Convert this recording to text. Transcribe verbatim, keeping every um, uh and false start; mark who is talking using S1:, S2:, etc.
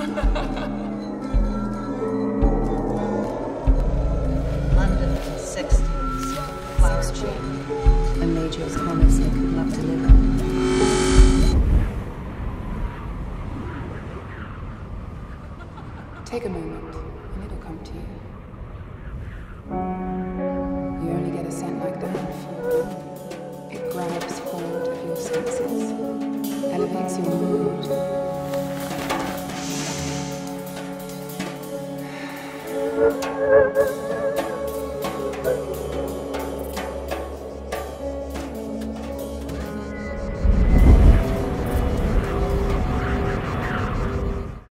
S1: London in the sixties, flower chain.
S2: A major's promise they could not deliver. Take a moment, and it'll come to you. You only get a scent like that if you It grabs hold of your senses, elevates your mood.